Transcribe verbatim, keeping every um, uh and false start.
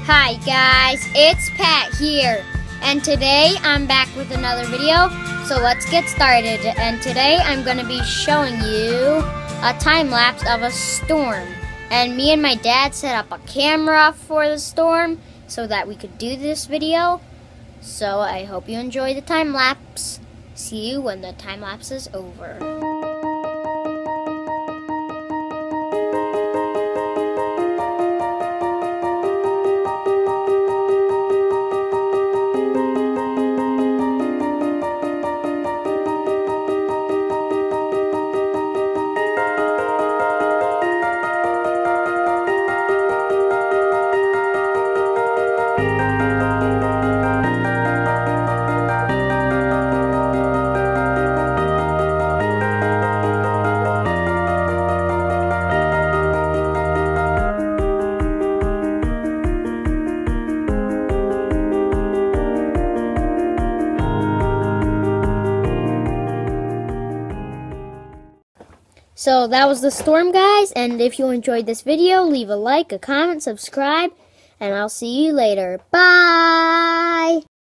Hi guys, it's Pat here, and today I'm back with another video, so let's get started. And today I'm going to be showing you a time lapse of a storm. And me and my dad set up a camera for the storm so that we could do this video. So I hope you enjoy the time lapse. See you when the time lapse is over. So that was the storm, guys, and if you enjoyed this video, leave a like, a comment, subscribe, and I'll see you later. Bye!